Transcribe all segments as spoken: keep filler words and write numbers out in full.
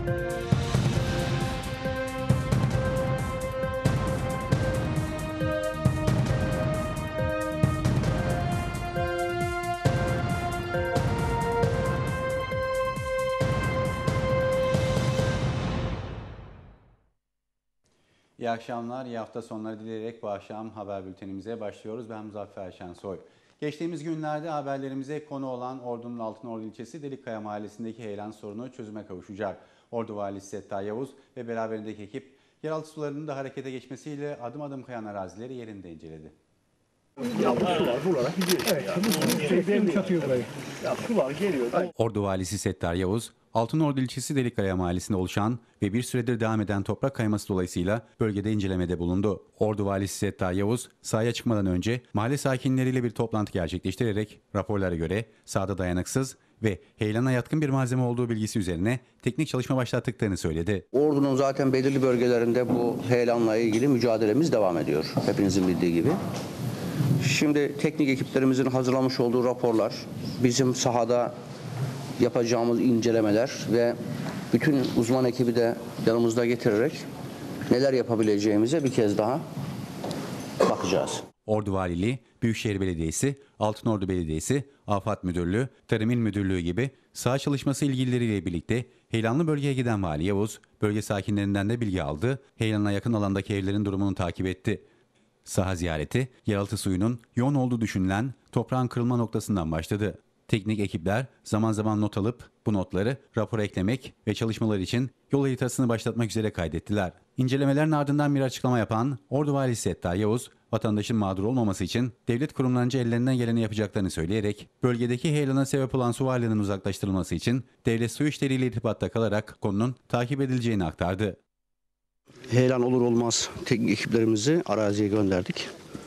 İyi akşamlar, iyi hafta sonları dileyerek bu akşam haber bültenimize başlıyoruz. Ben Muzaffer Şensoy. Geçtiğimiz günlerde haberlerimize konu olan Ordu'nun Altınordu ilçesi Delikkaya mahallesindeki heyelan sorunu çözüme kavuşacak. Ordu Valisi Settar Yavuz ve beraberindeki ekip yeraltı sularının da harekete geçmesiyle adım adım kayan arazileri yerinde inceledi. Ordu Valisi Settar Yavuz, Altınordu ilçesi Delikkaya mahallesinde oluşan ve bir süredir devam eden toprak kayması dolayısıyla bölgede incelemede bulundu. Ordu Valisi Settar Yavuz, sahaya çıkmadan önce mahalle sakinleriyle bir toplantı gerçekleştirerek raporlara göre sahada dayanıksız ve heyelana yatkın bir malzeme olduğu bilgisi üzerine teknik çalışma başlattıklarını söyledi. Ordu'nun zaten belirli bölgelerinde bu heyelanla ilgili mücadelemiz devam ediyor. Hepinizin bildiği gibi. Şimdi teknik ekiplerimizin hazırlamış olduğu raporlar, bizim sahada yapacağımız incelemeler ve bütün uzman ekibi de yanımızda getirerek neler yapabileceğimize bir kez daha bakacağız. Ordu Valiliği, Büyükşehir Belediyesi, Altınordu Belediyesi, Afat Müdürlüğü, Tarım İl Müdürlüğü gibi saha çalışması ilgilileriyle birlikte heyelanlı bölgeye giden Vali Yavuz, bölge sakinlerinden de bilgi aldı, heyelana yakın alandaki evlerin durumunu takip etti. Saha ziyareti, yeraltı suyunun yoğun olduğu düşünülen toprağın kırılma noktasından başladı. Teknik ekipler zaman zaman not alıp bu notları rapora eklemek ve çalışmalar için yol haritasını başlatmak üzere kaydettiler. İncelemelerin ardından bir açıklama yapan Ordu Valisi Settar Yavuz, vatandaşın mağdur olmaması için devlet kurumlarınca ellerinden geleni yapacaklarını söyleyerek bölgedeki heyelana sebep olan su varlığının uzaklaştırılması için devlet su işleriyle irtibatta kalarak konunun takip edileceğini aktardı. Heyelan olur olmaz teknik ekiplerimizi araziye gönderdik.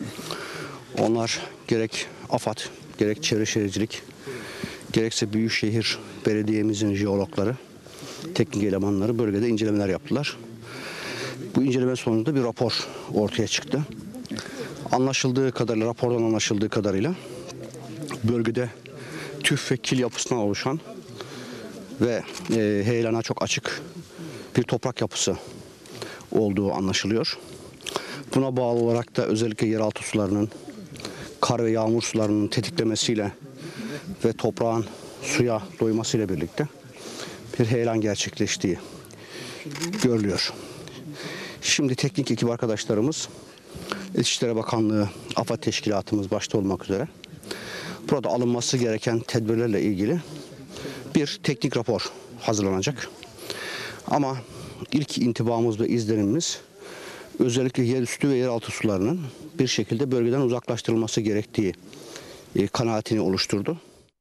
Onlar gerek AFAD, gerek Çevre Şehircilik, gerekse Büyükşehir Belediye'mizin jeologları, teknik elemanları bölgede incelemeler yaptılar. Bu inceleme sonunda bir rapor ortaya çıktı. Anlaşıldığı kadarıyla, rapordan anlaşıldığı kadarıyla bölgede tüf ve kil yapısından oluşan ve e, heyelana çok açık bir toprak yapısı olduğu anlaşılıyor. Buna bağlı olarak da özellikle yeraltı sularının, kar ve yağmur sularının tetiklemesiyle ve toprağın suya doymasıyla birlikte bir heyelan gerçekleştiği görülüyor. Şimdi teknik ekip arkadaşlarımız, İçişleri Bakanlığı, AFAD Teşkilatımız başta olmak üzere burada alınması gereken tedbirlerle ilgili bir teknik rapor hazırlanacak. Ama ilk intibamız ve izlenimimiz özellikle yerüstü ve yeraltı sularının bir şekilde bölgeden uzaklaştırılması gerektiği kanaatini oluşturdu.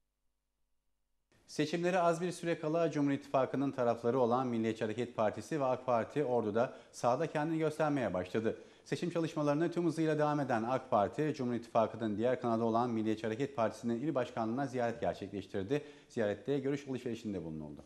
Seçimlere az bir süre kala Cumhur İttifakı'nın tarafları olan Milliyetçi Hareket Partisi ve AK Parti Ordu'da sahada kendini göstermeye başladı. Seçim çalışmalarına tüm hızıyla devam eden AK Parti, Cumhur İttifakı'nın diğer kanadı olan Milliyetçi Hareket Partisi'nin il başkanlığına ziyaret gerçekleştirdi. Ziyarette görüş alışverişinde bulunuldu.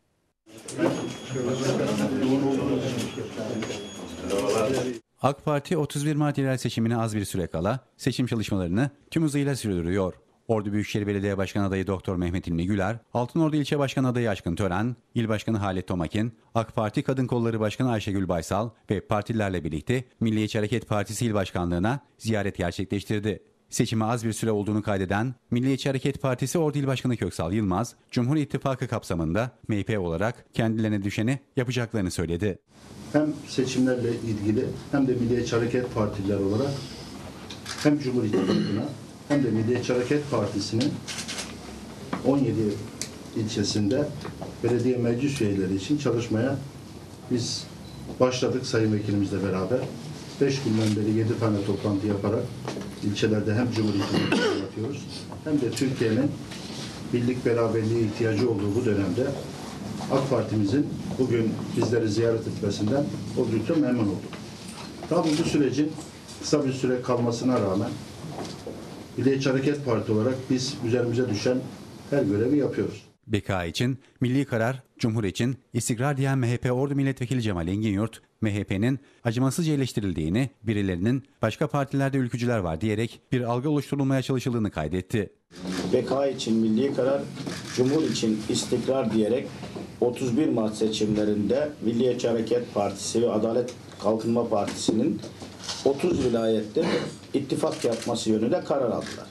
AK Parti otuz bir Mart yerel seçimine az bir süre kala seçim çalışmalarını tüm hızıyla sürdürüyor. Ordu Büyükşehir Belediye Başkanı adayı Doktor Mehmet İlmi Güler, Altınordu İlçe Başkanı adayı Aşkın Tören, İl Başkanı Halit Tomakin, AK Parti Kadın Kolları Başkanı Ayşegül Baysal ve partililerle birlikte Milliyetçi Hareket Partisi İl Başkanlığı'na ziyaret gerçekleştirdi. Seçime az bir süre olduğunu kaydeden Milliyetçi Hareket Partisi Ordu İl Başkanı Köksal Yılmaz, Cumhur İttifakı kapsamında M H P olarak kendilerine düşeni yapacaklarını söyledi. Hem seçimlerle ilgili hem de Milliyetçi Hareket Partiler olarak hem Cumhur İttifakı'na hem de Milliyetçi Hareket Partisi'nin on yedi ilçesinde belediye meclis üyeleri için çalışmaya biz başladık Sayın Vekilimizle beraber. Beş günden beri yedi tane toplantı yaparak ilçelerde hem Cumhur İttifakı'nı anlatıyoruz hem de Türkiye'nin birlik beraberliğe ihtiyacı olduğu bu dönemde AK Parti'mizin bugün bizleri ziyaret etmesinden oldukça memnun olduk. Tabii bu sürecin kısa bir süre kalmasına rağmen Milliyetçi Hareket Parti olarak biz üzerimize düşen her görevi yapıyoruz. B K için milli karar, Cumhur için istikrar diyen M H P Ordu Milletvekili Cemal Enginyurt, M H P'nin acımasızca eleştirildiğini, birilerinin başka partilerde ülkücüler var diyerek bir algı oluşturulmaya çalışıldığını kaydetti. B K için milli karar, Cumhur için istikrar diyerek otuz bir Mart seçimlerinde Milliyetçi Hareket Partisi ve Adalet Kalkınma Partisi'nin otuz vilayette ittifak yapması yönünde karar aldılar.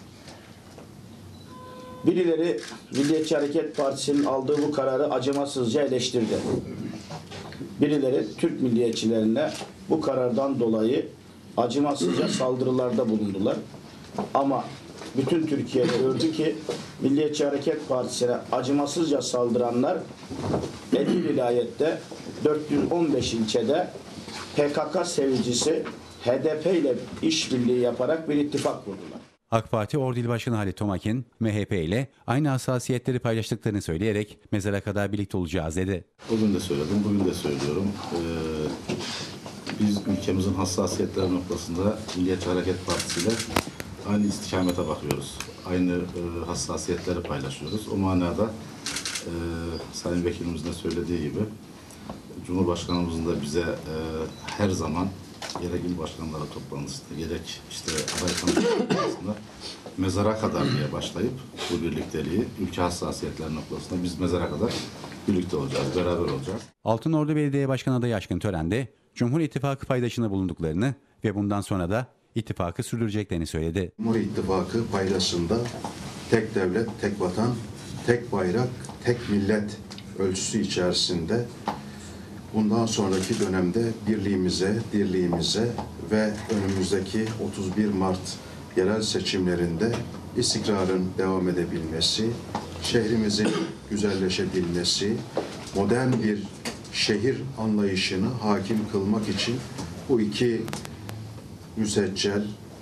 Birileri Milliyetçi Hareket Partisi'nin aldığı bu kararı acımasızca eleştirdi. Birileri Türk milliyetçilerine bu karardan dolayı acımasızca saldırılarda bulundular. Ama bütün Türkiye'de gördü ki Milliyetçi Hareket Partisi'ne acımasızca saldıranlar elli vilayette dört yüz on beş ilçede P K K sevicisi H D P ile işbirliği yaparak bir ittifak kurdular. AK Parti Ordu İl Başkanı Halit Tomakin, M H P ile aynı hassasiyetleri paylaştıklarını söyleyerek mezara kadar birlikte olacağız dedi. Bugün de söyledim, bugün de söylüyorum. Ee, biz ülkemizin hassasiyetleri noktasında Milliyetçi Hareket Partisi ile aynı istikamete bakıyoruz. Aynı e, hassasiyetleri paylaşıyoruz. O manada e, Sayın Vekilimizin de söylediği gibi Cumhurbaşkanımızın da bize e, her zaman gerek il başkanları toplantısında gerek işte aday toplantısında mezara kadar diye başlayıp bu birlikteliği ülke hassasiyetleri noktasında biz mezara kadar birlikte olacağız, beraber olacağız. Altınordu Belediye Başkanı adayı Aşkın Tören'de Cumhur İttifakı paydaşına bulunduklarını ve bundan sonra da ittifakı sürdüreceklerini söyledi. Cumhur İttifakı paydasında tek devlet, tek vatan, tek bayrak, tek millet ölçüsü içerisinde bundan sonraki dönemde birliğimize, dirliğimize ve önümüzdeki otuz bir Mart yerel seçimlerinde istikrarın devam edebilmesi, şehrimizin güzelleşebilmesi, modern bir şehir anlayışını hakim kılmak için bu iki müseccel,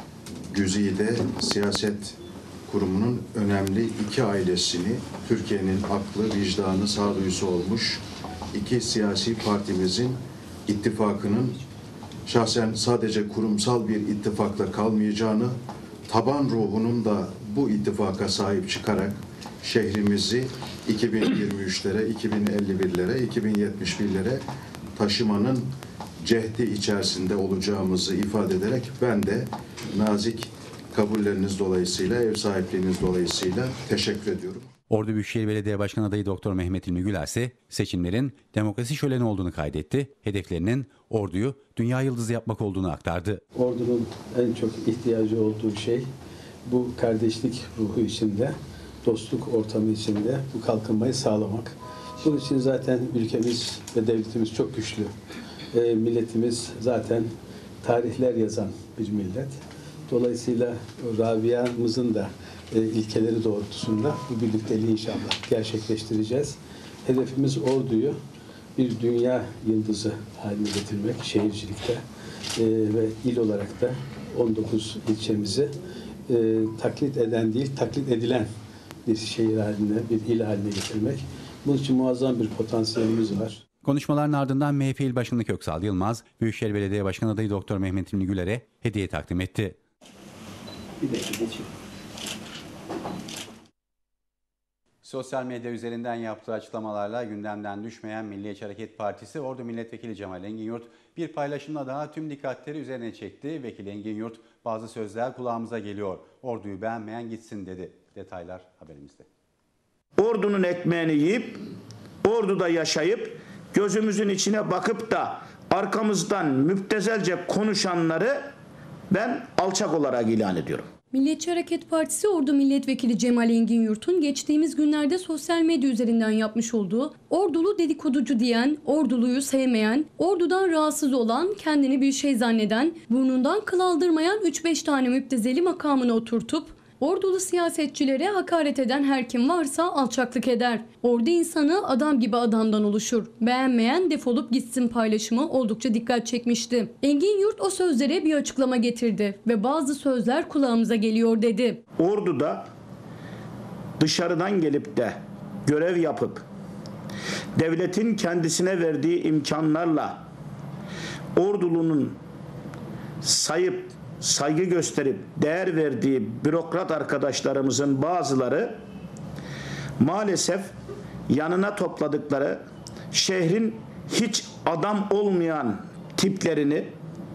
güzide siyaset kurumunun önemli iki ailesini, Türkiye'nin aklı, vicdanı, sağduyusu olmuş iki siyasi partimizin ittifakının şahsen sadece kurumsal bir ittifakla kalmayacağını, taban ruhunun da bu ittifaka sahip çıkarak şehrimizi iki bin yirmi üçlere, iki bin elli birlere, iki bin yetmiş birlere taşımanın cehdi içerisinde olacağımızı ifade ederek ben de nazik kabulleriniz dolayısıyla, ev sahipliğiniz dolayısıyla teşekkür ediyorum. Ordu Büyükşehir Belediye Başkanı adayı Doktor Mehmet İlmi Güler ise seçimlerin demokrasi şöleni olduğunu kaydetti. Hedeflerinin Ordu'yu dünya yıldızı yapmak olduğunu aktardı. Ordu'nun en çok ihtiyacı olduğu şey bu kardeşlik ruhu içinde, dostluk ortamı içinde bu kalkınmayı sağlamak. Bunun için zaten ülkemiz ve devletimiz çok güçlü. E, milletimiz zaten tarihler yazan bir millet. Dolayısıyla Rabia'mızın da e, ilkeleri doğrultusunda bu birlikteliği inşallah gerçekleştireceğiz. Hedefimiz Ordu'yu bir dünya yıldızı haline getirmek şehircilikte e, ve il olarak da on dokuz ilçemizi e, taklit eden değil, taklit edilen bir şehir haline, bir il haline getirmek. Bunun için muazzam bir potansiyelimiz var. Konuşmaların ardından M H P İl Başkanı Köksal Yılmaz, Büyükşehir Belediye Başkanı adayı Doktor Mehmet İlmi Güler'e hediye takdim etti. Bir dakika geçeyim. Sosyal medya üzerinden yaptığı açıklamalarla gündemden düşmeyen Milliyetçi Hareket Partisi Ordu Milletvekili Cemal Enginyurt bir paylaşımla daha tüm dikkatleri üzerine çekti. Vekil Enginyurt bazı sözler kulağımıza geliyor. Ordu'yu beğenmeyen gitsin dedi. Detaylar haberimizde. Ordunun ekmeğini yiyip, Ordu'da yaşayıp, gözümüzün içine bakıp da arkamızdan müptezelce konuşanları ben alçak olarak ilan ediyorum. Milliyetçi Hareket Partisi Ordu Milletvekili Cemal Enginyurt'un geçtiğimiz günlerde sosyal medya üzerinden yapmış olduğu Ordulu dedikoducu diyen, Ordulu'yu sevmeyen, Ordu'dan rahatsız olan, kendini bir şey zanneden, burnundan kıl aldırmayan üç beş tane müptezeli makamına oturtup Ordulu siyasetçilere hakaret eden her kim varsa alçaklık eder. Ordu insanı adam gibi adamdan oluşur. Beğenmeyen defolup gitsin paylaşımı oldukça dikkat çekmişti. Enginyurt o sözlere bir açıklama getirdi ve bazı sözler kulağımıza geliyor dedi. Ordu'da dışarıdan gelip de görev yapıp devletin kendisine verdiği imkanlarla Ordulu'nun sayıp saygı gösterip değer verdiği bürokrat arkadaşlarımızın bazıları maalesef yanına topladıkları şehrin hiç adam olmayan tiplerini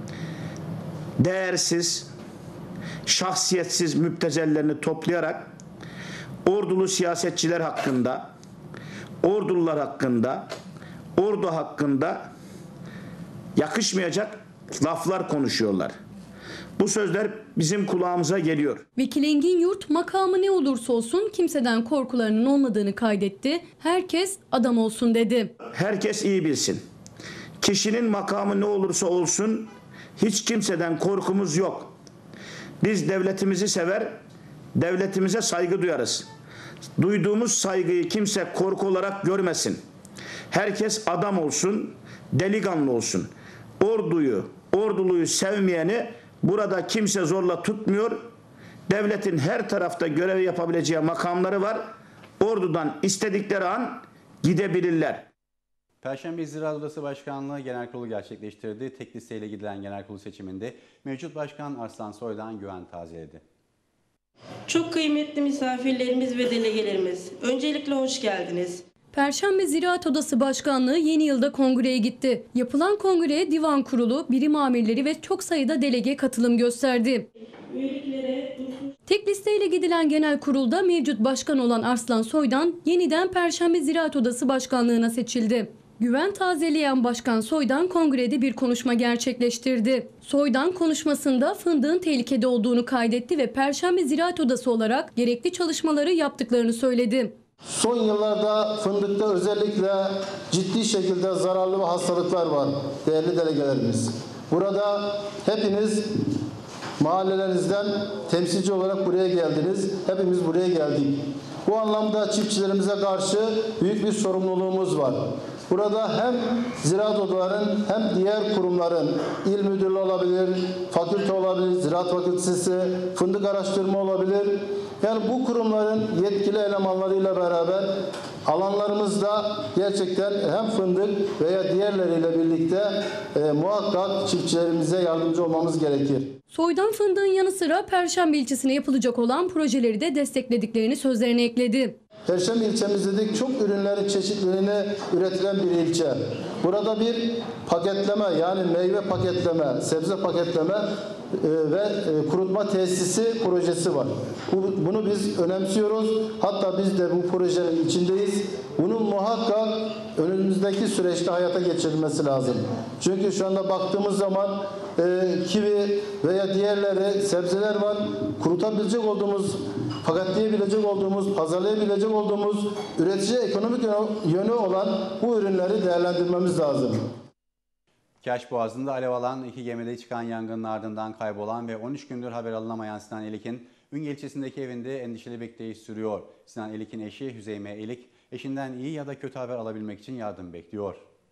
değersiz, şahsiyetsiz müptezellerini toplayarak Ordulu siyasetçiler hakkında, Ordulular hakkında, ordu hakkında yakışmayacak laflar konuşuyorlar. Bu sözler bizim kulağımıza geliyor. Vekil Engin Yurt makamı ne olursa olsun kimseden korkularının olmadığını kaydetti. Herkes adam olsun dedi. Herkes iyi bilsin. Kişinin makamı ne olursa olsun hiç kimseden korkumuz yok. Biz devletimizi sever, devletimize saygı duyarız. Duyduğumuz saygıyı kimse korku olarak görmesin. Herkes adam olsun, delikanlı olsun. Orduyu, orduluyu sevmeyeni burada kimse zorla tutmuyor. Devletin her tarafta görev yapabileceği makamları var. Ordudan istedikleri an gidebilirler. Perşembe Ziraat Odası Başkanlığı Genel Kurulu gerçekleştirdi. Tek listeyle gidilen genel kurulu seçiminde mevcut başkan Arslan Soy'dan güven tazeledi. Çok kıymetli misafirlerimiz ve delegelerimiz, öncelikle hoş geldiniz. Perşembe Ziraat Odası Başkanlığı yeni yılda kongreye gitti. Yapılan kongreye divan kurulu, birim amirleri ve çok sayıda delege katılım gösterdi. Üyeliklere Tek listeyle gidilen genel kurulda mevcut başkan olan Arslan Soy'dan yeniden Perşembe Ziraat Odası Başkanlığı'na seçildi. Güven tazeleyen Başkan Soy'dan kongrede bir konuşma gerçekleştirdi. Soy'dan konuşmasında fındığın tehlikede olduğunu kaydetti ve Perşembe Ziraat Odası olarak gerekli çalışmaları yaptıklarını söyledi. Son yıllarda fındıkta özellikle ciddi şekilde zararlı ve hastalıklar var değerli delegelerimiz. Burada hepiniz mahallelerinizden temsilci olarak buraya geldiniz. Hepimiz buraya geldik. Bu anlamda çiftçilerimize karşı büyük bir sorumluluğumuz var. Burada hem ziraat odalarının hem diğer kurumların, il müdürlüğü olabilir, fakülte olabilir, ziraat fakültesi, fındık araştırma olabilir. Yani bu kurumların yetkili elemanlarıyla beraber alanlarımızda gerçekten hem fındık veya diğerleriyle birlikte e, muhakkak çiftçilerimize yardımcı olmamız gerekir. Soy'dan fındığın yanı sıra Perşembe ilçesine yapılacak olan projeleri de desteklediklerini sözlerine ekledi. Perşembe ilçemizdeki çok ürünlerin çeşitliliğini üretilen bir ilçe. Burada bir paketleme yani meyve paketleme, sebze paketleme e, ve e, kurutma tesisi projesi var. Bu, bunu biz önemsiyoruz. Hatta biz de bu projenin içindeyiz. Bunun muhakkak önümüzdeki süreçte hayata geçirilmesi lazım. Çünkü şu anda baktığımız zaman e, kivi veya diğerleri sebzeler var. Kurutabilecek olduğumuz, paketleyebilecek olduğumuz, pazarlayabilecek olduğumuz üretici ekonomik yönü olan bu ürünleri değerlendirmemiz lazım. Kerç Boğazı'nda alev alan iki gemide çıkan yangının ardından kaybolan ve on üç gündür haber alınamayan Sinan Elik'in Ünye ilçesindeki evinde endişeli bekleyiş sürüyor. Sinan Elik'in eşi Hüzeyme Elik, eşinden iyi ya da kötü haber alabilmek için yardım bekliyor.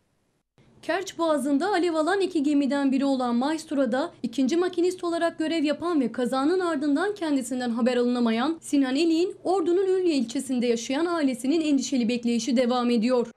Kerç Boğazı'nda alev alan iki gemiden biri olan Maestro'da ikinci makinist olarak görev yapan ve kazanın ardından kendisinden haber alınamayan Sinan Elik'in Ordu'nun Ünye ilçesinde yaşayan ailesinin endişeli bekleyişi devam ediyor.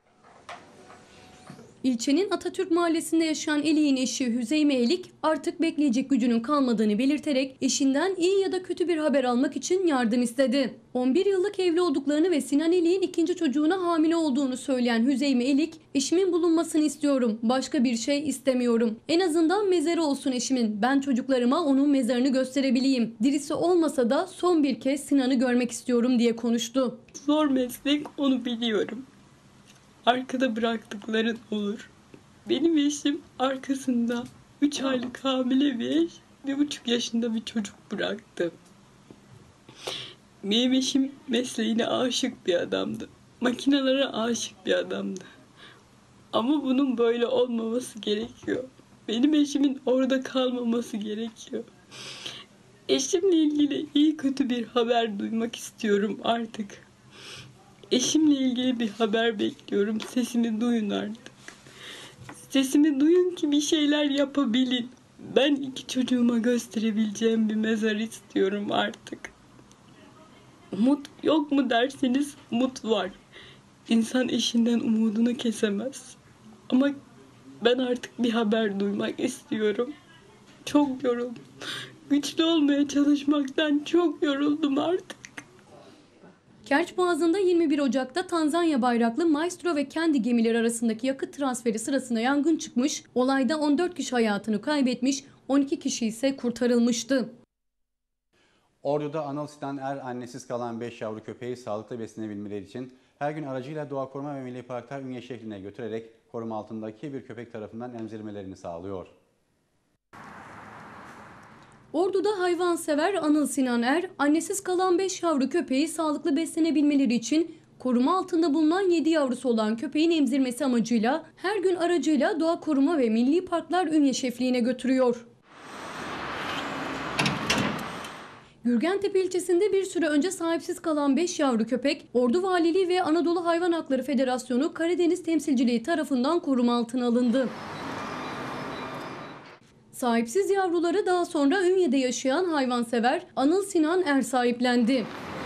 İlçenin Atatürk Mahallesi'nde yaşayan Elik'in eşi Hüzeyme Elik artık bekleyecek gücünün kalmadığını belirterek eşinden iyi ya da kötü bir haber almak için yardım istedi. on bir yıllık evli olduklarını ve Sinan Elik'in ikinci çocuğuna hamile olduğunu söyleyen Hüzeyme Elik, "Eşimin bulunmasını istiyorum, başka bir şey istemiyorum. En azından mezarı olsun eşimin, ben çocuklarıma onun mezarını gösterebileyim. Dirisi olmasa da son bir kez Sinan'ı görmek istiyorum" diye konuştu. Zor meslek, onu biliyorum. Arkada bıraktıkların olur. Benim eşim arkasında üç aylık hamile bir eş, bir buçuk yaşında bir çocuk bıraktı. Benim eşim mesleğine aşık bir adamdı. Makinelere aşık bir adamdı. Ama bunun böyle olmaması gerekiyor. Benim eşimin orada kalmaması gerekiyor. Eşimle ilgili iyi kötü bir haber duymak istiyorum artık. Eşimle ilgili bir haber bekliyorum. Sesimi duyun artık. Sesimi duyun ki bir şeyler yapabilin. Ben iki çocuğuma gösterebileceğim bir mezar istiyorum artık. Umut yok mu derseniz umut var. İnsan eşinden umudunu kesemez. Ama ben artık bir haber duymak istiyorum. Çok yoruldum. Güçlü olmaya çalışmaktan çok yoruldum artık. Kerç Boğazı'nda yirmi bir Ocak'ta Tanzanya bayraklı Maestro ve kendi gemileri arasındaki yakıt transferi sırasında yangın çıkmış. Olayda on dört kişi hayatını kaybetmiş, on iki kişi ise kurtarılmıştı. Ordu'da Anıl Sinan Er annesiz kalan beş yavru köpeği sağlıklı beslenebilmeleri için her gün aracıyla Doğa Koruma ve Milli Parklar Ünye şehline götürerek koruma altındaki bir köpek tarafından emzirmelerini sağlıyor. Ordu'da hayvansever Anıl Sinan Er, annesiz kalan beş yavru köpeği sağlıklı beslenebilmeleri için koruma altında bulunan yedi yavrusu olan köpeğin emzirmesi amacıyla her gün aracıyla Doğa Koruma ve Milli Parklar Ünye şefliğine götürüyor. Gürgentepe ilçesinde bir süre önce sahipsiz kalan beş yavru köpek, Ordu Valiliği ve Anadolu Hayvan Hakları Federasyonu Karadeniz Temsilciliği tarafından koruma altına alındı. Sahipsiz yavruları daha sonra Ünye'de yaşayan hayvansever Anıl Sinan Er sahiplendi.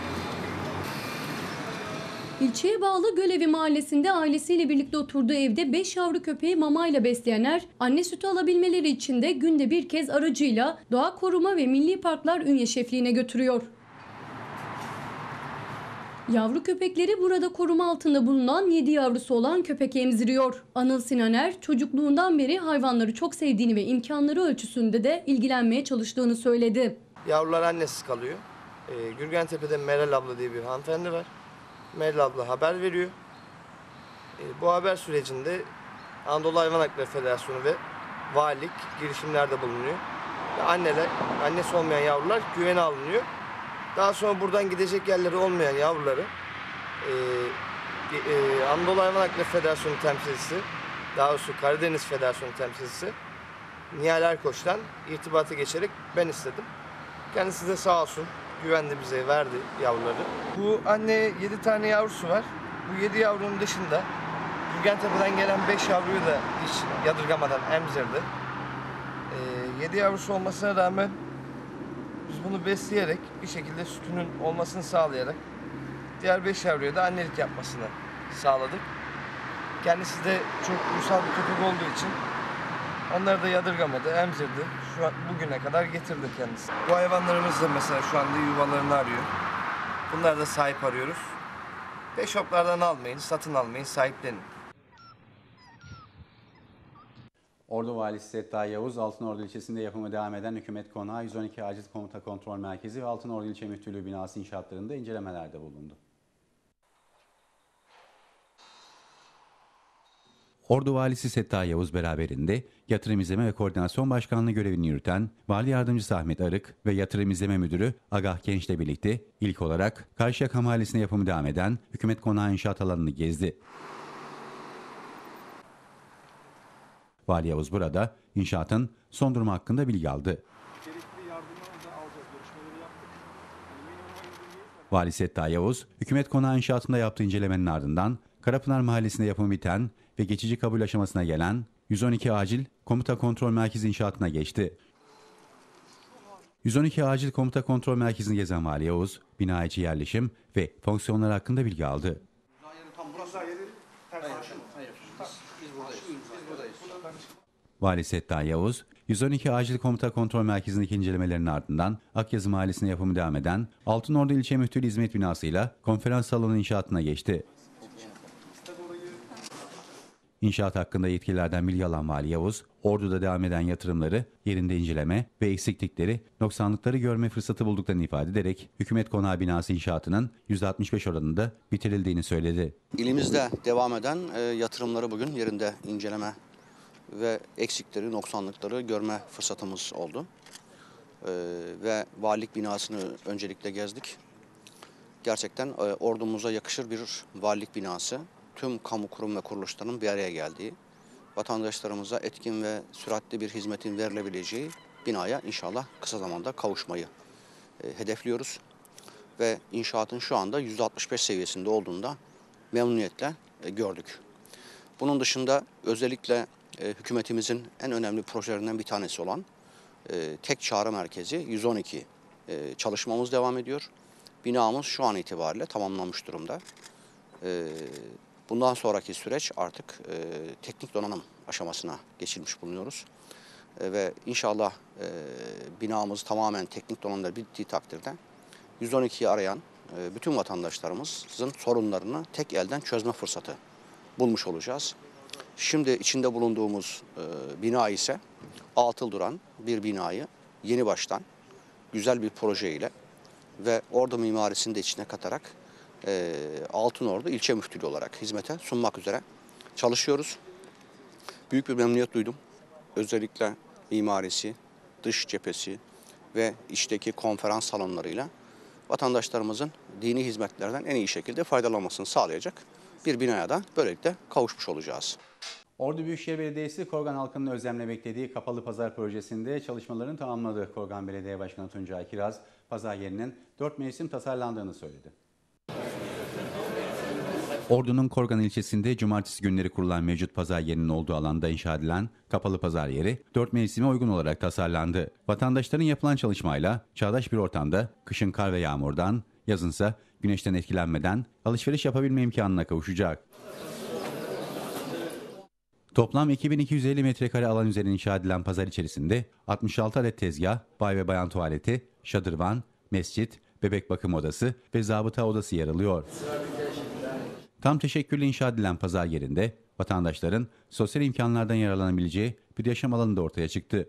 İlçeye bağlı Gölevi mahallesinde ailesiyle birlikte oturduğu evde beş yavru köpeği mamayla besleyen Er, anne sütü alabilmeleri için de günde bir kez aracıyla Doğa Koruma ve Milli Parklar Ünye şefliğine götürüyor. Yavru köpekleri burada koruma altında bulunan yedi yavrusu olan köpek emziriyor. Anıl Sinan Er, çocukluğundan beri hayvanları çok sevdiğini ve imkanları ölçüsünde de ilgilenmeye çalıştığını söyledi. Yavrular annesiz kalıyor. Ee, Gürgentepe'de Meral abla diye bir hanımefendi var. Meral abla haber veriyor. Ee, bu haber sürecinde Anadolu Hayvan Hakları Federasyonu ve valilik girişimlerde bulunuyor. Ve anneler, annesi olmayan yavrular güvene alınıyor. Daha sonra buradan gidecek yerleri olmayan yavruları e, e, Anadolu Hayvan Hakları Federasyonu temsilcisi, daha doğrusu Karadeniz Federasyonu temsilcisi Nihal Erkoç'tan irtibata geçerek ben istedim. Kendisi de sağ olsun güvendi bize, verdi yavruları. Bu anne yedi tane yavrusu var. Bu yedi yavrunun dışında Gürgentepe'den gelen beş yavruyu da hiç yadırgamadan emzirdi. E, yedi yavrusu olmasına rağmen biz bunu besleyerek, bir şekilde sütünün olmasını sağlayarak diğer beş yavruya da annelik yapmasını sağladık. Kendisi de çok uysal bir köpek olduğu için onları da yadırgamadı, emzirdi. Şu an bugüne kadar getirdi kendisi. Bu hayvanlarımız da mesela şu anda yuvalarını arıyor. Bunları da sahip arıyoruz. Pet shop'lardan almayın, satın almayın, sahiplenin. Ordu Valisi Setta Yavuz, Altınordu ilçesinde yapımı devam eden Hükümet Konağı yüz on iki Acil Komuta Kontrol Merkezi ve Altınordu İlçe Müftülüğü binası inşaatlarında incelemelerde bulundu. Ordu Valisi Setta Yavuz beraberinde Yatırım İzleme ve Koordinasyon Başkanlığı görevini yürüten Vali Yardımcısı Ahmet Arık ve Yatırım İzleme Müdürü Agah Genç'le birlikte ilk olarak Karşıyaka Mahallesi'nde yapımı devam eden Hükümet Konağı inşaat alanını gezdi. Vali Yavuz burada inşaatın son durumu hakkında bilgi aldı. Vali Setta Yavuz, Hükümet Konağı inşaatında yaptığı incelemenin ardından Karapınar Mahallesi'nde yapımı biten ve geçici kabul aşamasına gelen yüz on iki Acil Komuta Kontrol Merkezi inşaatına geçti. yüz on iki Acil Komuta Kontrol Merkezi'ni gezen Vali Yavuz, bina içi yerleşim ve fonksiyonları hakkında bilgi aldı. Vali Setta Yavuz, yüz on iki Acil Komuta Kontrol Merkezi'ndeki incelemelerinin ardından Akyazı Mahallesi'nde yapımı devam eden Altınordu İlçe Müftülüğü Hizmet Binası'yla konferans salonu inşaatına geçti. İnşaat hakkında yetkililerden bilgi alan Vali Yavuz, Ordu'da devam eden yatırımları yerinde inceleme ve eksiklikleri, noksanlıkları görme fırsatı bulduklarını ifade ederek Hükümet Konağı binası inşaatının yüzde altmış beş oranında bitirildiğini söyledi. İlimizde devam eden e, yatırımları bugün yerinde inceleme ve eksikleri, noksanlıkları görme fırsatımız oldu. E, ve valilik binasını öncelikle gezdik. Gerçekten e, ordumuza yakışır bir valilik binası. Tüm kamu kurum ve kuruluşlarının bir araya geldiği, vatandaşlarımıza etkin ve süratli bir hizmetin verilebileceği binaya inşallah kısa zamanda kavuşmayı e, hedefliyoruz. Ve inşaatın şu anda yüzde altmış beş seviyesinde olduğunda memnuniyetle e, gördük. Bunun dışında özellikle e, hükümetimizin en önemli projelerinden bir tanesi olan e, tek çağrı merkezi yüz on iki e, çalışmamız devam ediyor. Binamız şu an itibariyle tamamlanmış durumda. E, bundan sonraki süreç artık e, teknik donanım aşamasına geçilmiş bulunuyoruz. E, ve inşallah e, binamız tamamen teknik donanımlar bittiği takdirde yüz on ikiyi arayan e, bütün vatandaşlarımızın sorunlarını tek elden çözme fırsatı bulmuş olacağız. Şimdi içinde bulunduğumuz e, bina ise atıl duran bir binayı yeni baştan güzel bir projeyle ve Ordu mimarisini de içine katarak e, Altınordu ilçe müftülüğü olarak hizmete sunmak üzere çalışıyoruz. Büyük bir memnuniyet duydum. Özellikle mimarisi, dış cephesi ve içteki konferans salonlarıyla vatandaşlarımızın dini hizmetlerden en iyi şekilde faydalanmasını sağlayacak bir binaya da böylelikle kavuşmuş olacağız. Ordu Büyükşehir Belediyesi, Korgan halkının özlemle beklediği Kapalı Pazar projesinde çalışmalarını tamamladı. Korgan Belediye Başkanı Tuncay Kiraz, pazar yerinin dört mevsim tasarlandığını söyledi. Ordu'nun Korgan ilçesinde cumartesi günleri kurulan mevcut pazar yerinin olduğu alanda inşa edilen kapalı pazar yeri dört mevsime uygun olarak tasarlandı. Vatandaşların yapılan çalışmayla çağdaş bir ortamda kışın kar ve yağmurdan, yazınsa güneşten etkilenmeden alışveriş yapabilme imkanına kavuşacak. Toplam iki bin iki yüz elli metrekare alan üzerine inşa edilen pazar içerisinde altmış altı adet tezgah, bay ve bayan tuvaleti, şadırvan, mescit, bebek bakım odası ve zabıta odası yer alıyor. Tam teşekküllü inşa edilen pazar yerinde vatandaşların sosyal imkanlardan yararlanabileceği bir yaşam alanı da ortaya çıktı.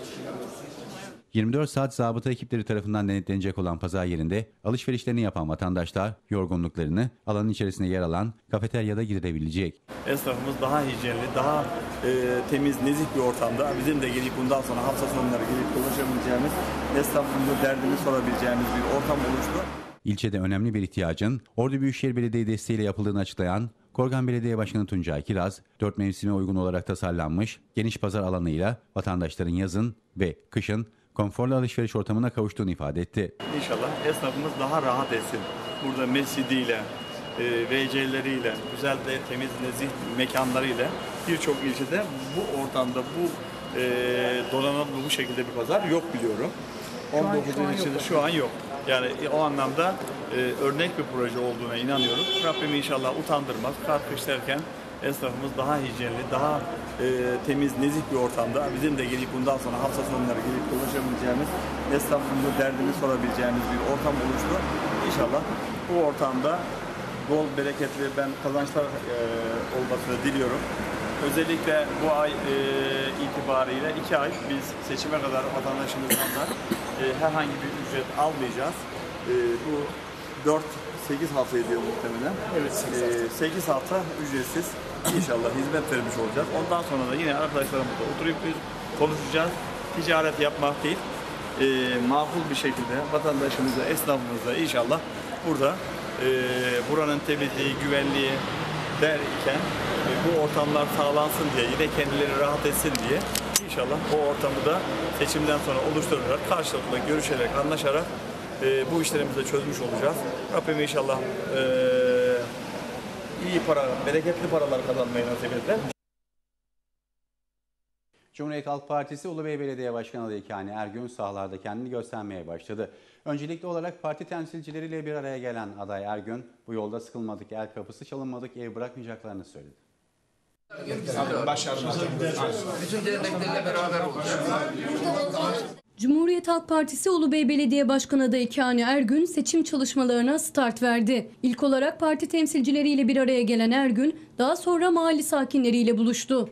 yirmi dört saat zabıta ekipleri tarafından denetlenecek olan pazar yerinde alışverişlerini yapan vatandaşlar yorgunluklarını alanın içerisinde yer alan kafeteryada giderebilecek. Esnafımız daha hijyenli, daha e, temiz, nezih bir ortamda bizim de gelip bundan sonra hafta sonları gelip dolaşabileceğimiz, esnafımızın derdini sorabileceğimiz bir ortam oluştu. İlçede önemli bir ihtiyacın Ordu Büyükşehir Belediye desteğiyle yapıldığını açıklayan Korgan Belediye Başkanı Tuncay Kiraz, dört mevsime uygun olarak tasarlanmış geniş pazar alanıyla vatandaşların yazın ve kışın konforlu alışveriş ortamına kavuştuğunu ifade etti. İnşallah esnafımız daha rahat etsin. Burada mescidiyle, e, V C'leriyle, güzel de temiz, nezih mekanlarıyla birçok ilçede bu ortamda, bu e, donanımlı bu şekilde bir pazar yok biliyorum. on dokuzun içinde şu an yok. Yani o anlamda e, örnek bir proje olduğuna inanıyorum. Rabbim inşallah utandırmaz. Kar kış derken esnafımız daha hijyenli, daha e, temiz, nezih bir ortamda bizim de gelip bundan sonra hafta sonları gelip dolaşabileceğimiz, esnafımızın derdini sorabileceğimiz bir ortam oluştu. İnşallah bu ortamda bol, bereketli ben kazançlar e, olmasını diliyorum. Özellikle bu ay e, itibariyle iki ay biz seçime kadar vatandaşımızdan da e, herhangi bir ücret almayacağız. E, bu dört sekiz hafta ediyor muhtemelen. Evet, e, sekiz hafta ücretsiz inşallah hizmet vermiş olacağız. Ondan sonra da yine arkadaşlarımızla oturup biz konuşacağız. Ticaret yapmak değil, e, makul bir şekilde vatandaşımızla, esnafımızla inşallah burada e, buranın temizliği, güvenliği derken e, bu ortamlar sağlansın diye, yine kendileri rahat etsin diye inşallah o ortamı da seçimden sonra oluşturarak, karşılıklı görüşerek, anlaşarak e, bu işlerimizi de çözmüş olacağız. Rabbim inşallah e, iyi para, bereketli paralar kazanmayı nasip eder. Cumhuriyet Halk Partisi Ulubey Belediye Başkanı adayı Kani Ergün sahalarda kendini göstermeye başladı. Öncelikli olarak parti temsilcileriyle bir araya gelen aday Ergün, bu yolda sıkılmadık, el kapısı çalınmadık, ev bırakmayacaklarını söyledi. Bütün derneklerle beraber olacağız. Cumhuriyet Halk Partisi Ulubey Belediye Başkanı adayı Kani Ergün seçim çalışmalarına start verdi. İlk olarak parti temsilcileriyle bir araya gelen Ergün, daha sonra mahalle sakinleriyle buluştu.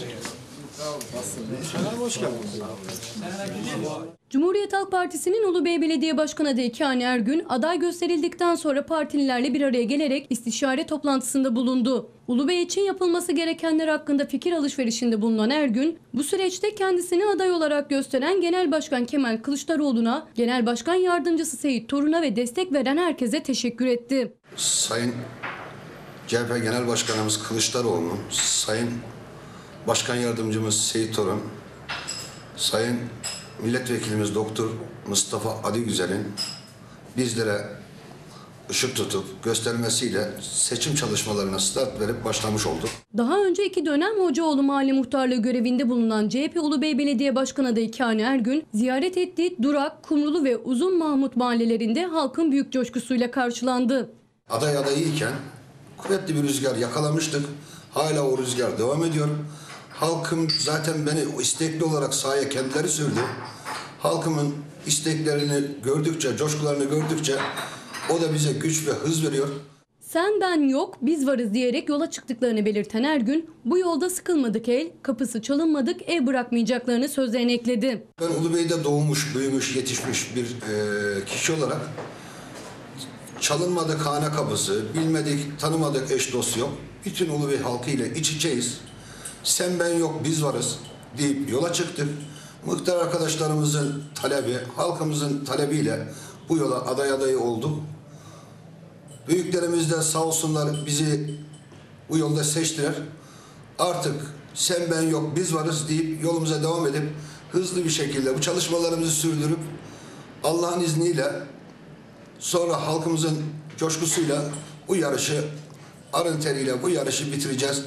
Cumhuriyet Halk Partisi'nin Ulubey Belediye Başkanı adayı Kani Ergün, aday gösterildikten sonra partililerle bir araya gelerek istişare toplantısında bulundu. Ulubey için yapılması gerekenler hakkında fikir alışverişinde bulunan Ergün, bu süreçte kendisini aday olarak gösteren Genel Başkan Kemal Kılıçdaroğlu'na, Genel Başkan Yardımcısı Seyit Torun'a ve destek veren herkese teşekkür etti. Sayın C H P Genel Başkanımız Kılıçdaroğlu, Sayın Başkan Yardımcımız Seyit Torun, Sayın Milletvekilimiz Doktor Mustafa Adigüzel'in bizlere ışık tutup göstermesiyle seçim çalışmalarına start verip başlamış olduk. Daha önce iki dönem Hocaoğlu Mahalle Muhtarlığı görevinde bulunan C H P Ulubey Belediye Başkanı adayı Kani Ergün, ziyaret ettiği Durak, Kumrulu ve Uzun Mahmut mahallelerinde halkın büyük coşkusuyla karşılandı. Aday adayıyken kuvvetli bir rüzgar yakalamıştık. Hala o rüzgar devam ediyor. Halkım zaten beni istekli olarak sahaya kendileri sürdü. Halkımın isteklerini gördükçe, coşkularını gördükçe o da bize güç ve hız veriyor. Sen ben yok, biz varız diyerek yola çıktıklarını belirten Ergün, bu yolda sıkılmadık el, kapısı çalınmadık, ev bırakmayacaklarını sözlerine ekledi. Ben Ulubey'de doğmuş, büyümüş, yetişmiş bir e, kişi olarak çalınmadık hane kapısı, bilmedik, tanımadık eş dost yok. Bütün Ulubey halkı ile iç içeyiz. Sen ben yok biz varız deyip yola çıktık. Muhtar arkadaşlarımızın talebi, halkımızın talebiyle bu yola aday adayı olduk. Büyüklerimiz de sağ olsunlar bizi bu yolda seçtiler. Artık sen ben yok biz varız deyip yolumuza devam edip hızlı bir şekilde bu çalışmalarımızı sürdürüp Allah'ın izniyle sonra halkımızın coşkusuyla bu yarışı, arın teriyle bu yarışı bitireceğiz.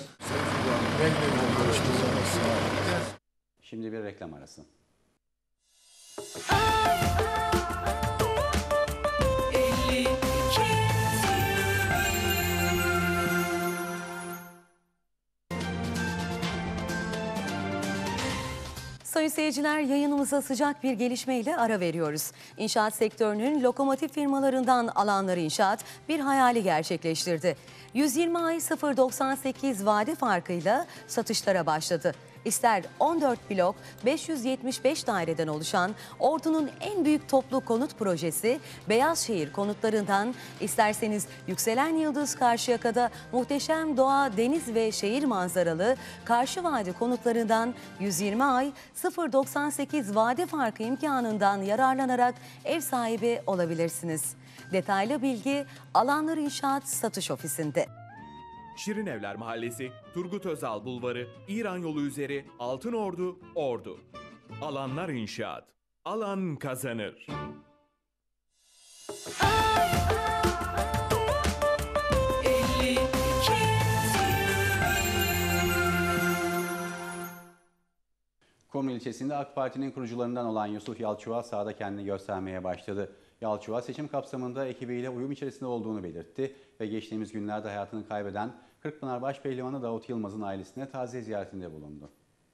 Şimdi bir reklam arası. Sayın seyirciler, yayınımıza sıcak bir gelişmeyle ara veriyoruz. İnşaat sektörünün lokomotif firmalarından Alanlar İnşaat bir hayali gerçekleştirdi. yüz yirmi ay sıfır virgül doksan sekiz vade farkıyla satışlara başladı. İster on dört blok beş yüz yetmiş beş daireden oluşan Ordu'nun en büyük toplu konut projesi Beyazşehir konutlarından, isterseniz yükselen yıldız Karşıyaka'da muhteşem doğa, deniz ve şehir manzaralı Karşı Vadi konutlarından yüz yirmi ay sıfır virgül doksan sekiz vade farkı imkanından yararlanarak ev sahibi olabilirsiniz. Detaylı bilgi Alanlar İnşaat Satış Ofisi'nde. Şirinevler Mahallesi, Turgut Özal Bulvarı, İran Yolu üzeri, Altınordu, Ordu. Alanlar İnşaat. Alan kazanır. Kumru ilçesinde AK Parti'nin kurucularından olan Yusuf Yalçıva sahada kendini göstermeye başladı. Yalçıva seçim kapsamında ekibiyle uyum içerisinde olduğunu belirtti ve geçtiğimiz günlerde hayatını kaybeden Kırkpınar Başpehlivanı Davut Yılmaz'ın ailesine taziye ziyaretinde bulundu.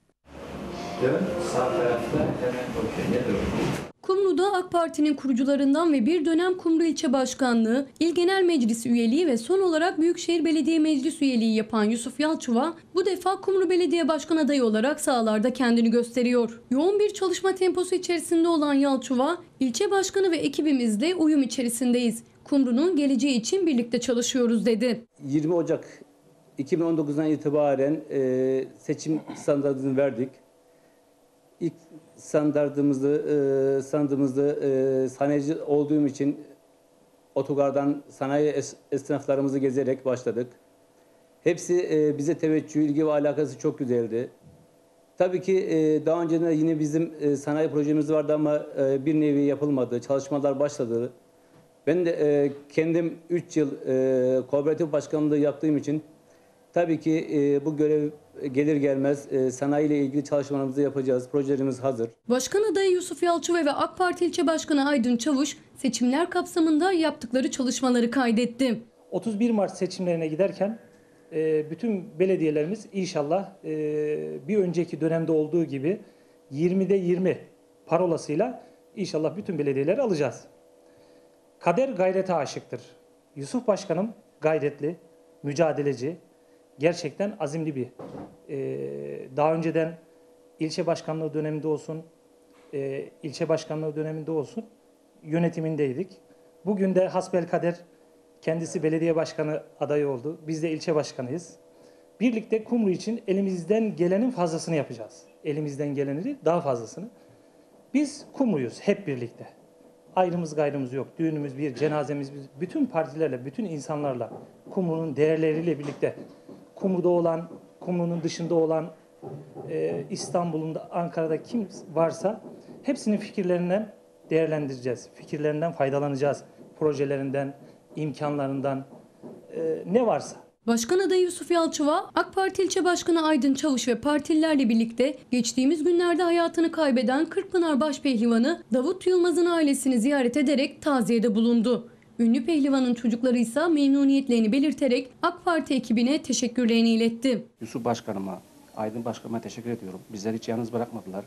Evet, sağ tarafta hemen bakıyor. Kumru'da AK Parti'nin kurucularından ve bir dönem Kumru İlçe Başkanlığı, İl Genel Meclisi üyeliği ve son olarak Büyükşehir Belediye Meclis üyeliği yapan Yusuf Yalçıva bu defa Kumru Belediye Başkan adayı olarak sahalarda kendini gösteriyor. Yoğun bir çalışma temposu içerisinde olan Yalçıva, ilçe başkanı ve ekibimizle uyum içerisindeyiz. Kumru'nun geleceği için birlikte çalışıyoruz dedi. yirmi Ocak iki bin on dokuz'dan itibaren e, seçim standartını verdik. İlk standartımızda, e, standımızda e, sanayici olduğum için otogardan sanayi es, esnaflarımızı gezerek başladık. Hepsi e, bize teveccüh, ilgi ve alakası çok güzeldi. Tabii ki e, daha önceden yine bizim e, sanayi projemiz vardı ama e, bir nevi yapılmadı. Çalışmalar başladı. Ben de e, kendim üç yıl e, kooperatif başkanlığı yaptığım için tabii ki e, bu görev gelir gelmez e, sanayi ile ilgili çalışmalarımızı yapacağız. Projelerimiz hazır. Başkan adayı Yusuf Yalçıva ve AK Parti ilçe başkanı Aydın Çavuş seçimler kapsamında yaptıkları çalışmaları kaydetti. otuz bir Mart seçimlerine giderken e, bütün belediyelerimiz inşallah e, bir önceki dönemde olduğu gibi yirmide yirmi parolasıyla inşallah bütün belediyeleri alacağız. Kader gayrete aşıktır. Yusuf Başkanım gayretli, mücadeleci, gerçekten azimli bir. Ee, daha önceden ilçe başkanlığı döneminde olsun, e, ilçe başkanlığı döneminde olsun yönetimindeydik. Bugün de hasbelkader kendisi belediye başkanı adayı oldu. Biz de ilçe başkanıyız. Birlikte Kumru için elimizden gelenin fazlasını yapacağız. Elimizden geleni değil, daha fazlasını. Biz Kumru'yuz hep birlikte. Ayrımız gayrımız yok. Düğünümüz bir, cenazemiz bir. Bütün partilerle, bütün insanlarla, Kumru'nun değerleriyle birlikte Kumru'da olan, Kumru'nun dışında olan, e, İstanbul'un da, Ankara'da kim varsa hepsinin fikirlerinden değerlendireceğiz. Fikirlerinden faydalanacağız. Projelerinden, imkanlarından, e, ne varsa. Başkan adayı Yusuf Yalçıva, AK Parti ilçe başkanı Aydın Çavuş ve partililerle birlikte geçtiğimiz günlerde hayatını kaybeden Kırkpınar Başpehlivanı Davut Yılmaz'ın ailesini ziyaret ederek taziyede bulundu. Ünlü pehlivanın çocukları ise memnuniyetlerini belirterek AK Parti ekibine teşekkürlerini iletti. Yusuf Başkanıma, Aydın Başkanıma teşekkür ediyorum. Bizleri hiç yalnız bırakmadılar.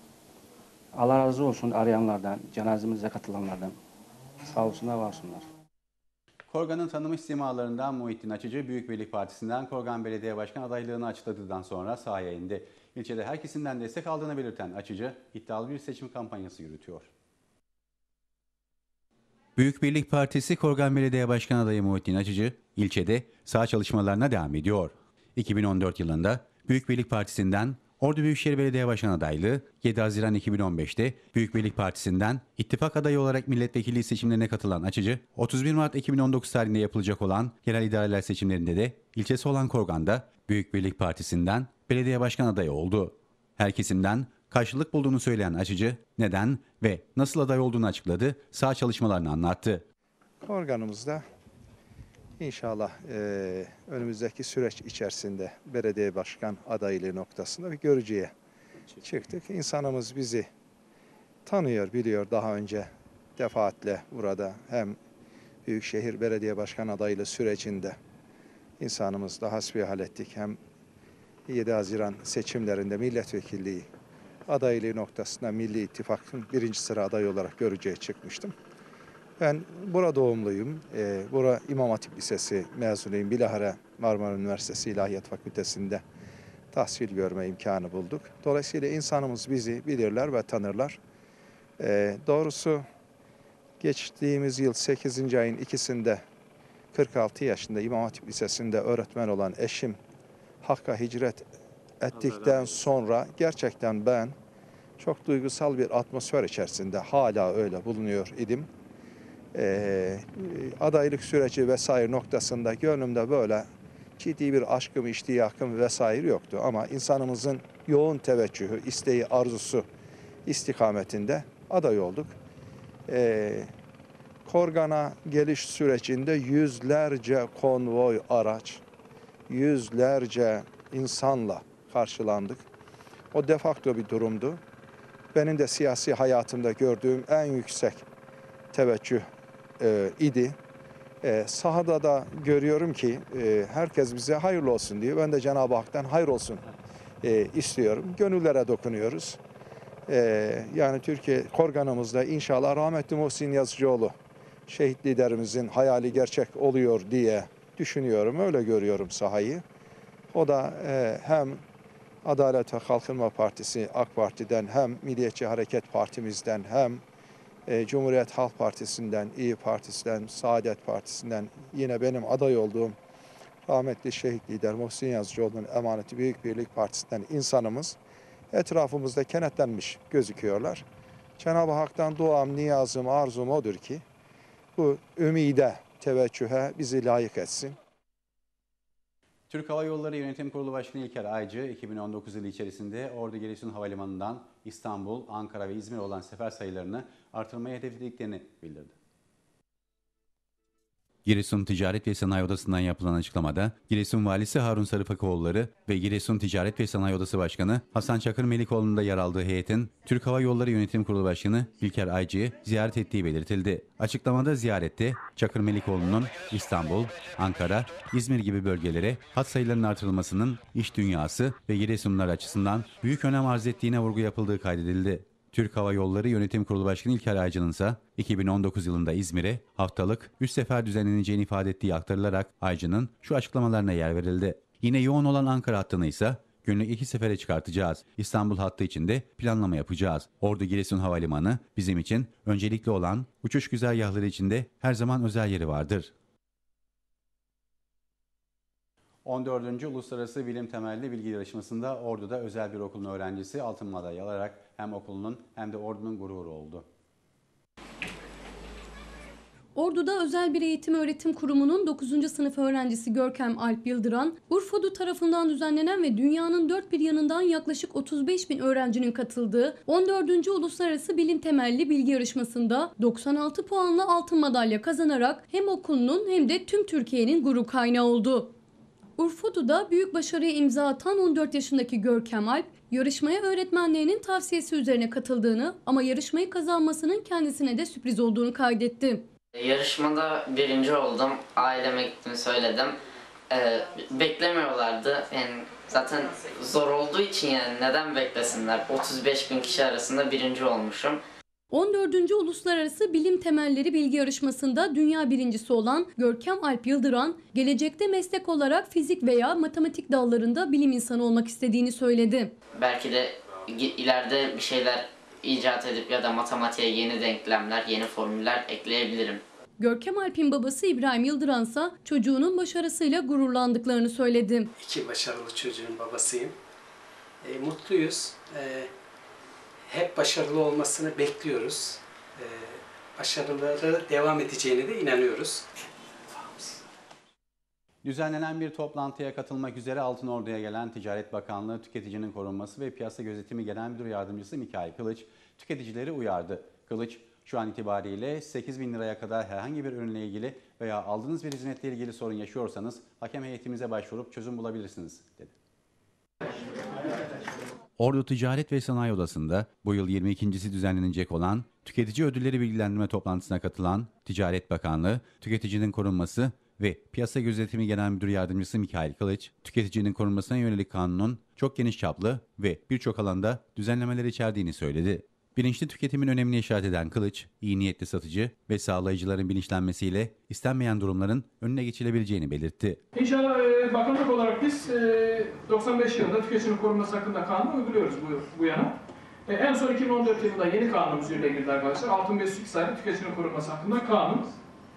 Allah razı olsun arayanlardan, cenazemize katılanlardan. Sağ olsunlar, var olsunlar. Korgan'ın tanınmış simalarından Muhittin Açıcı, Büyük Birlik Partisi'nden Korgan Belediye Başkan adaylığını açıkladıktan sonra sahaya indi. İlçede her kesimden destek aldığını belirten Açıcı, iddialı bir seçim kampanyası yürütüyor. Büyük Birlik Partisi Korgan Belediye Başkan adayı Muhittin Açıcı, ilçede saha çalışmalarına devam ediyor. iki bin on dört yılında Büyük Birlik Partisi'nden Ordu Büyükşehir Belediye Başkan adaylığı, yedi Haziran iki bin on beşte Büyük Birlik Partisi'nden ittifak adayı olarak milletvekilliği seçimlerine katılan Açıcı, otuz bir Mart iki bin on dokuz tarihinde yapılacak olan genel idareler seçimlerinde de ilçesi olan Korgan'da Büyük Birlik Partisi'nden belediye başkan adayı oldu. Her kesimden karşılık bulduğunu söyleyen Açıcı, neden ve nasıl aday olduğunu açıkladı, saha çalışmalarını anlattı. Korganımızda İnşallah e, önümüzdeki süreç içerisinde belediye başkan adaylığı noktasında bir görücüye çıktık. İnsanımız bizi tanıyor, biliyor daha önce defaatle burada hem Büyükşehir Belediye Başkan adaylığı sürecinde insanımızla hasbihal ettik. Hem yedi Haziran seçimlerinde milletvekilliği adaylığı noktasında Milli İttifak'ın birinci sıra adayı olarak görücüye çıkmıştım. Ben bura doğumluyum. Ee, bura İmam Hatip Lisesi mezunuyum. Bilahare Marmara Üniversitesi İlahiyat Fakültesi'nde tahsil görme imkanı bulduk. Dolayısıyla insanımız bizi bilirler ve tanırlar. Ee, doğrusu geçtiğimiz yıl sekizinci ayın ikisinde kırk altı yaşında İmam Hatip Lisesi'nde öğretmen olan eşim Hakk'a hicret ettikten sonra gerçekten ben çok duygusal bir atmosfer içerisinde hala öyle bulunuyor idim. Ee, adaylık süreci vesaire noktasında gönlümde böyle ciddi bir aşkım, iştiyakım vesaire yoktu. Ama insanımızın yoğun teveccühü, isteği, arzusu istikametinde aday olduk. Ee, Korgan'a geliş sürecinde yüzlerce konvoy araç, yüzlerce insanla karşılandık. O de facto bir durumdu. Benim de siyasi hayatımda gördüğüm en yüksek teveccüh e, idi. E, sahada da görüyorum ki e, herkes bize hayırlı olsun diyor. Ben de Cenab-ı Hak'tan hayır olsun e, istiyorum. Gönüllere dokunuyoruz. E, yani Türkiye Korgan'ımızda inşallah rahmetli Muhsin Yazıcıoğlu şehit liderimizin hayali gerçek oluyor diye düşünüyorum. Öyle görüyorum sahayı. O da e, hem Adalet ve Kalkınma Partisi AK Parti'den hem Milliyetçi Hareket Partimizden hem e, Cumhuriyet Halk Partisi'nden, İYİ Partisi'nden, Saadet Partisi'nden yine benim aday olduğum rahmetli şehit lider Muhsin Yazıcıoğlu'nun emaneti Büyük Birlik Partisi'nden insanımız etrafımızda kenetlenmiş gözüküyorlar. Cenab-ı Hak'tan duam, niyazım, arzum odur ki bu ümide, teveccühe bizi layık etsin. Türk Hava Yolları Yönetim Kurulu Başkanı İlker Aycı, iki bin on dokuz yılı içerisinde Ordu Giresun Havalimanı'ndan İstanbul, Ankara ve İzmir olan sefer sayılarını artırmayı hedeflediklerini bildirdi. Giresun Ticaret ve Sanayi Odası'ndan yapılan açıklamada, Giresun Valisi Harun Sarıfakoğulları ve Giresun Ticaret ve Sanayi Odası Başkanı Hasan Çakır Melikoğlu'nun da yer aldığı heyetin Türk Hava Yolları Yönetim Kurulu Başkanı İlker Aycı'yı ziyaret ettiği belirtildi. Açıklamada ziyarette Çakır Melikoğlu'nun İstanbul, Ankara, İzmir gibi bölgelere hat sayılarının artırılmasının iş dünyası ve Giresunlular açısından büyük önem arz ettiğine vurgu yapıldığı kaydedildi. Türk Hava Yolları Yönetim Kurulu Başkanı İlker Aycı'nın ise iki bin on dokuz yılında İzmir'e haftalık üç sefer düzenleneceğini ifade ettiği aktarılarak Aycı'nın şu açıklamalarına yer verildi. Yine yoğun olan Ankara hattını ise günlük iki sefere çıkartacağız. İstanbul hattı için de planlama yapacağız. Ordu Giresun Havalimanı bizim için öncelikli olan uçuş güzergahları içinde her zaman özel yeri vardır. on dördüncü Uluslararası Bilim Temelli Bilgi Yarışması'nda Ordu'da özel bir okulun öğrencisi altın madalya alarak hem okulunun hem de ordunun gururu oldu. Ordu'da özel bir eğitim öğretim kurumunun dokuzuncu sınıf öğrencisi Görkem Alp Yıldıran, Urfodu tarafından düzenlenen ve dünyanın dört bir yanından yaklaşık otuz beş bin öğrencinin katıldığı on dördüncü Uluslararası Bilim Temelli Bilgi Yarışması'nda doksan altı puanla altın madalya kazanarak hem okulunun hem de tüm Türkiye'nin gurur kaynağı oldu. Urfodu'da büyük başarıya imza atan on dört yaşındaki Görkem Alp, yarışmaya öğretmenlerinin tavsiyesi üzerine katıldığını ama yarışmayı kazanmasının kendisine de sürpriz olduğunu kaydetti. Yarışmada birinci oldum. Aileme gittim söyledim. Ee, beklemiyorlardı. Yani zaten zor olduğu için yani neden beklesinler? otuz beş bin kişi arasında birinci olmuşum. on dördüncü Uluslararası Bilim Temelleri Bilgi Yarışması'nda dünya birincisi olan Görkem Alp Yıldıran, gelecekte meslek olarak fizik veya matematik dallarında bilim insanı olmak istediğini söyledi. Belki de ileride bir şeyler icat edip ya da matematiğe yeni denklemler, yeni formüller ekleyebilirim. Görkem Alp'in babası İbrahim Yıldıransa çocuğunun başarısıyla gururlandıklarını söyledi. İki başarılı çocuğun babasıyım. E, mutluyuz. E, hep başarılı olmasını bekliyoruz. E, başarıları devam edeceğine de inanıyoruz. Düzenlenen bir toplantıya katılmak üzere Altınordu'ya gelen Ticaret Bakanlığı Tüketicinin Korunması ve Piyasa Gözetimi Genel Müdür Yardımcısı Mikail Kılıç, tüketicileri uyardı. Kılıç, şu an itibariyle sekiz bin liraya kadar herhangi bir ürünle ilgili veya aldığınız bir hizmetle ilgili sorun yaşıyorsanız hakem heyetimize başvurup çözüm bulabilirsiniz, dedi. Ordu Ticaret ve Sanayi Odası'nda bu yıl yirmi ikincisi düzenlenecek olan Tüketici Ödülleri Bilgilendirme Toplantısına katılan Ticaret Bakanlığı, Tüketicinin Korunması ve Piyasa Gözetimi Genel Müdür Yardımcısı Mikail Kılıç, tüketicinin korunmasına yönelik kanunun çok geniş çaplı ve birçok alanda düzenlemeler içerdiğini söyledi. Bilinçli tüketimin önemini işaret eden Kılıç, iyi niyetli satıcı ve sağlayıcıların bilinçlenmesiyle istenmeyen durumların önüne geçilebileceğini belirtti. İnşallah e, bakanlık olarak biz e, doksan beş yılında tüketicinin korunması hakkında kanunu uyguluyoruz bu, bu yana. E, en son iki bin on dört yılında yeni kanunumuz yürürlüğe girdi arkadaşlar. altı bin beş yüz iki sayılı tüketicinin korunması hakkında kanun.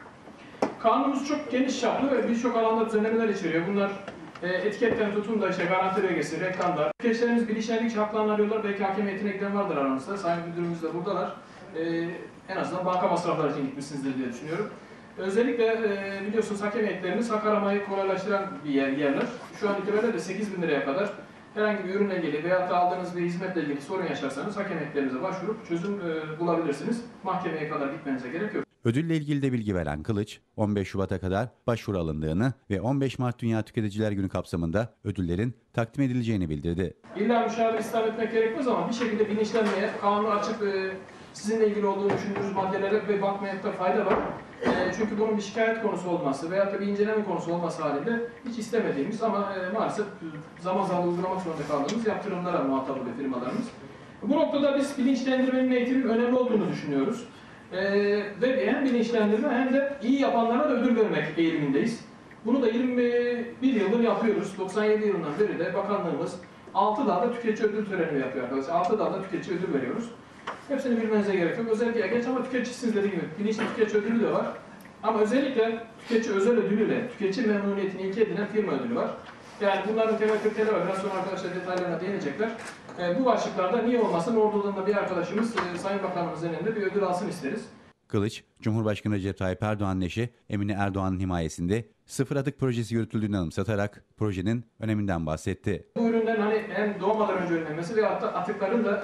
Kanunumuz çok geniş çaplı ve birçok alanda düzenlemeler içeriyor. Bunlar e, etiketten tutun da işte garanti belgesi, reklamlar. Tüketicilerimiz bilinçlendikçe haklarını arıyorlar. Belki hakem heyetine giden vardır aranızda. Sayın Müdürümüz de buradalar. E, en azından banka masrafları için gitmişsinizdir diye düşünüyorum. Özellikle e, biliyorsunuz hakem heyetlerimiz hak aramayı kolaylaştıran bir yer, yerler. Şu an itibariyle de sekiz bin liraya kadar herhangi bir ürünle ilgili veya da aldığınız bir hizmetle ilgili sorun yaşarsanız hakem heyetlerimize başvurup çözüm e, bulabilirsiniz. Mahkemeye kadar gitmenize gerek yok. Ödülle ilgili de bilgi veren Kılıç, on beş Şubat'a kadar başvuru alındığını ve on beş Mart Dünya Tüketiciler Günü kapsamında ödüllerin takdim edileceğini bildirdi. İlla müşavir istihdam etmek gerekmez ama bir şekilde bilinçlenmeye, kanunu açıp e, sizinle ilgili olduğunu düşündüğünüz maddelere ve bakmakta fayda var. E, çünkü bunun bir şikayet konusu olması veya da bir inceleme konusu olması halinde hiç istemediğimiz ama e, maalesef zaman zaman uygulamak zorunda kaldığımız yaptırımlara muhatap oluyor firmalarımız. Bu noktada biz bilinçlendirmenin eğitimin önemli olduğunu düşünüyoruz. Ee, ve hem bilinçlendirme hem de iyi yapanlara da ödül vermek eğilimindeyiz. Bunu da yirmi bir yıldır yapıyoruz. doksan yedi yılından beri de bakanlığımız altı dalda tüketici ödül töreni yapıyor arkadaşlar. altı dalda tüketici ödül veriyoruz. Hepsini bilmenize gerek yok. Özellikle geç ama tüketicisiniz dediğim gibi bilinçli tüketici ödülü de var. Ama özellikle tüketici özel ödülüyle tüketici memnuniyetini ilke edinen firma ödülü var. Yani bunların temel kriterleri var. Biraz sonra arkadaşlar detaylarına değinecekler. E, bu başlıklarda niye olmasın Ordu'dan da bir arkadaşımız e, Sayın Bakanımızın elinde bir ödül alsın isteriz. Kılıç, Cumhurbaşkanı Recep Tayyip Erdoğan'ın eşi Emine Erdoğan'ın himayesinde sıfır atık projesi yürütüldüğünü anımsatarak projenin öneminden bahsetti. Bu üründen hani hem doğmadan önce önlenmesi ve hatta atıkların da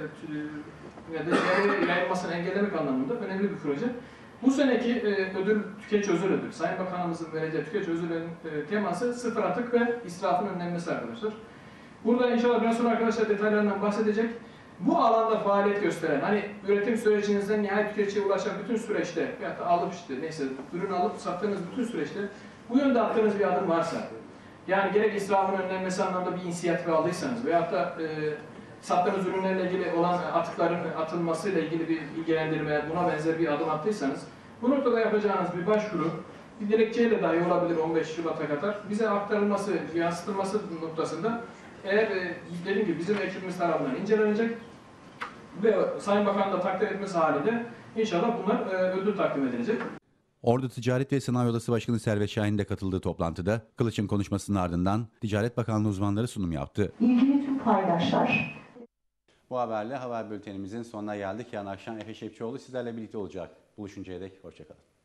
e, yayılmasını engellemek anlamında önemli bir proje. Bu seneki e, ödül tüketici özel ödül. Sayın Bakanımızın vereceği tüketici ödülün e, teması sıfır atık ve israfın önlenmesi arkadaşlar. Burada inşallah biraz sonra arkadaşlar detaylarından bahsedecek. Bu alanda faaliyet gösteren, hani üretim sürecinizden nihayet tüketiciye ulaşan bütün süreçte, ya da alıp işte neyse ürün alıp sattığınız bütün süreçte bu yönde attığınız bir adım varsa, yani gerek israfın önlenmesi anlamda bir inisiyatif aldıysanız veyahut da e, sattığınız ürünlerle ilgili olan atıkların atılmasıyla ilgili bir bilgilendirme, buna benzer bir adım attıysanız, bu noktada yapacağınız bir başvuru, bir dilekçeyle dahi olabilir on beş Şubat'a kadar, bize aktarılması, yansıtılması noktasında eğer dediğim gibi bizim ekibimiz tarafından incelenecek ve Sayın Bakan da takdir etmesi halinde inşallah bunlar ödül takdim edilecek. Ordu Ticaret ve Sanayi Odası Başkanı Servet Şahin de katıldığı toplantıda Kılıç'ın konuşmasının ardından Ticaret Bakanlığı uzmanları sunum yaptı. İlgili tüm paydaşlar. Bu haberle haber bültenimizin sonuna geldik. Yarın akşam Efe Şepçioğlu sizlerle birlikte olacak. Buluşuncaya dek hoşçakalın.